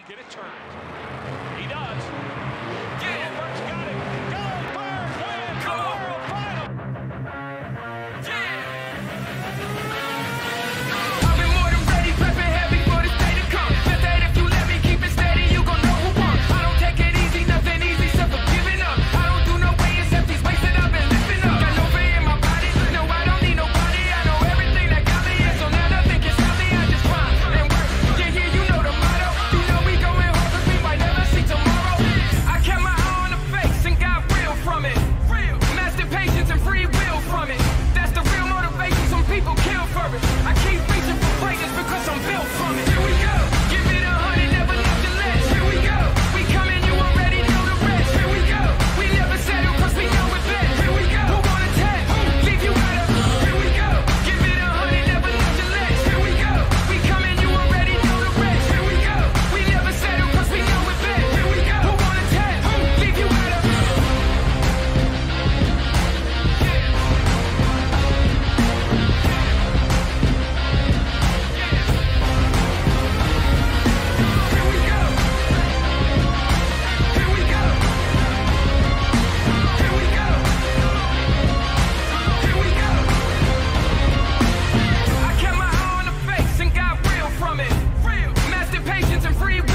get it turned. He does. Goldberg's got it. Goldberg wins the World Final. I've been more than ready, prepping heavy for this day to come. Bet that if you let me keep it steady, you gon' know who won. I don't take it easy, nothing easy except for giving up. I don't do no way except these weights that I've been lifting up. Got no fear in my body, no, I don't need nobody. I know everything that got me, and so now nothing can stop me. I just grind and work. Yeah, you know the motto. You know we going hard, cause we might never see tomorrow. I kept my eye on the face and got real from it. Master patience and free will from it. That's the real motivation, some people kill for it. I keep reaching for greatness because I'm built from it. Here we go, give it 100, never left the ledge. Here we go, we coming, you already know the rest. Here we go, we never settle cause we know it best. Here we go, who wanna test? Leave you out of. Here we go, give it 100, never left the ledge. Here we go, we coming, you already know the rest. Here we go, we never settle cause we know it best. Here we go, who wanna test? Leave you out of. I kept my eye on the face and got real from it. Master patience and free